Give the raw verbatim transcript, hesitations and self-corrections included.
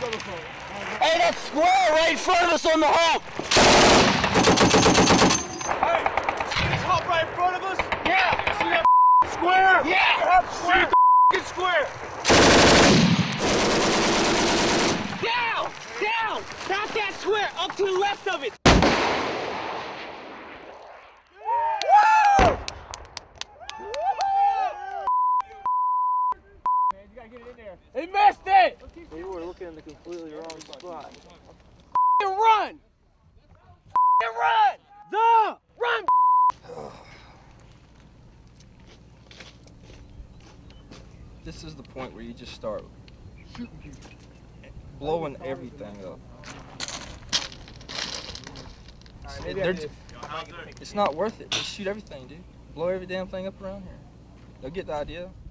Hey, that square right in front of us on the hump! Hey, this hump right in front of us? Yeah! See that square? Yeah! That square! See the square! Down! Down! Not that square! Up to the left of it! Woo! Man, you gotta get it in there. They missed it! We were looking in the completely wrong spot. Run! Run! The! Run! This is the point where you just start blowing everything up. It, they're just, it's not worth it. Just shoot everything, dude. Blow every damn thing up around here. They'll get the idea.